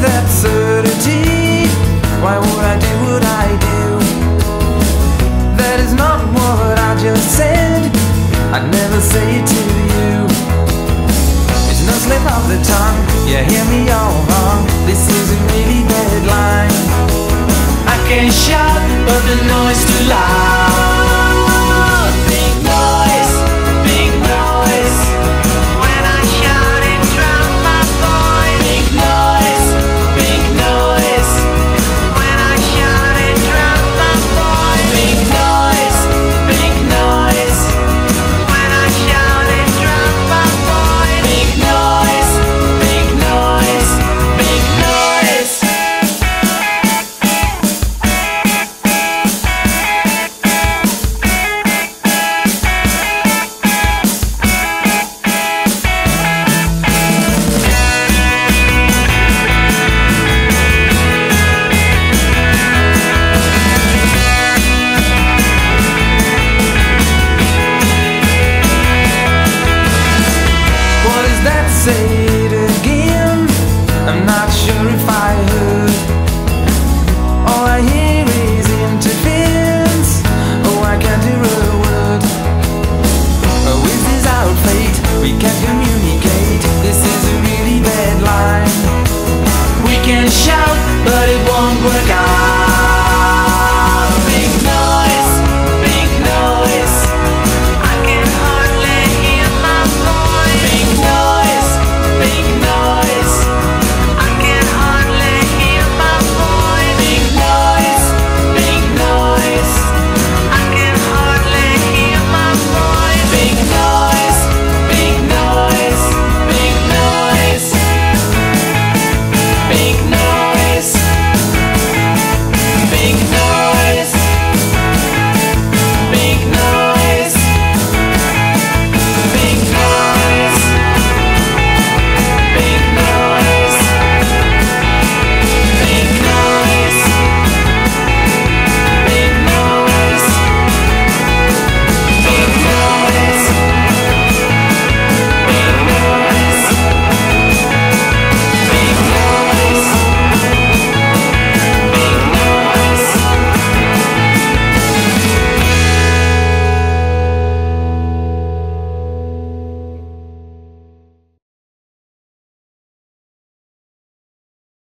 with absurdity. Why would I do what I do? That is not what I just said. I'd never say it to you. It's no slip of the tongue. You hear me all wrong. This is a really bad line. I can't shout, but the noise too loud.